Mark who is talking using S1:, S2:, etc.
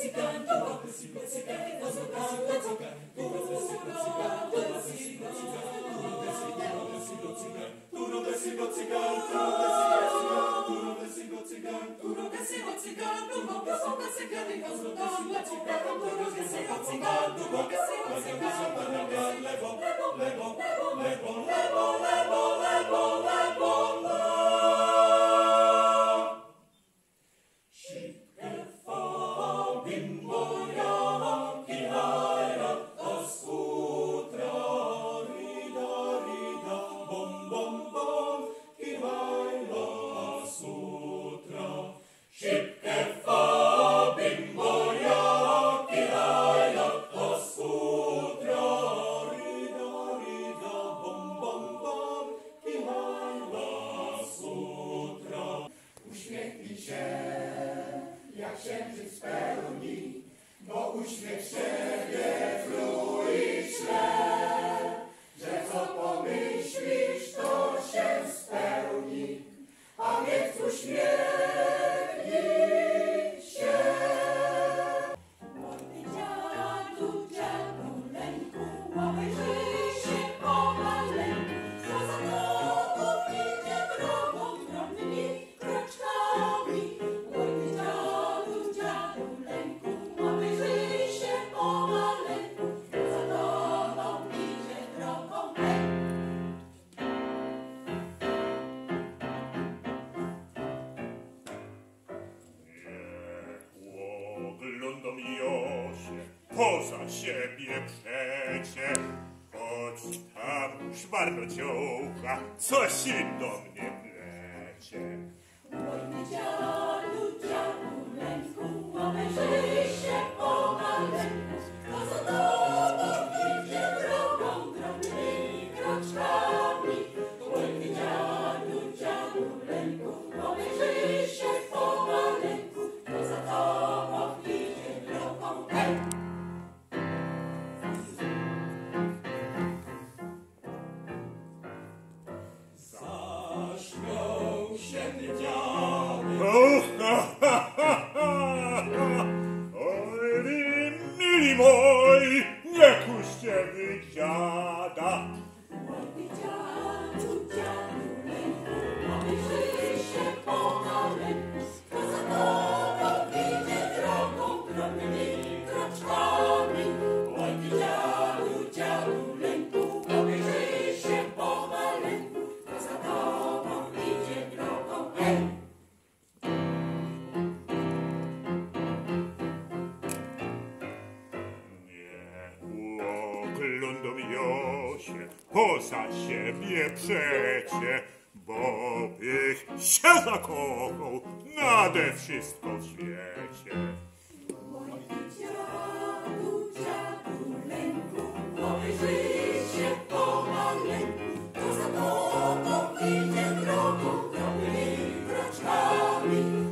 S1: Uśmiechnij się, jak księżyc pełni, bo uśmiech siebie wrój śle, że co pomyślisz, to się spełni, a więc uśmiechnij się.
S2: Młody dziadu, dziaduleńku, obejrzyj się pomaleńku, co za tobą idzie drogą drobnymi kroczkami. Młody dziadu, dziaduleńku, obejrzyj się pomaleńku, co za tobą idzie drogą.
S3: Oglądam Josie poza siebie przecie, choć tam szmarnociołka coś do mnie plecie.
S2: Młody dziadu, dziaduleńku, obejrzyj się pomaleńku, co za tobą idzie drogą drobnymi kroczkami. Młody dziadu, dziaduleńku, obejrzyj się pomaleńku, co za tobą idzie drogą.
S1: Zaśmiał się dziadek.
S3: Oj, mili moi, nie kuście wy dziada.
S2: Młody dziadu, dziaduleńku, obejrzyj się pomaleńku, co za tobą idzie drogą drobnymi kroczkami. Młody dziadu, dziaduleńku, obejrzyj się pomaleńku, co za tobą idzie drogą.
S3: Nie oglądam Josie poza siebie przecie, bo bych się zakochał nade wszystko w świecie.
S2: Młody dziadu, dziaduleńku, obejrzyj się pomaleńku, co za tobą idzie drogą drobnymi kroczkami.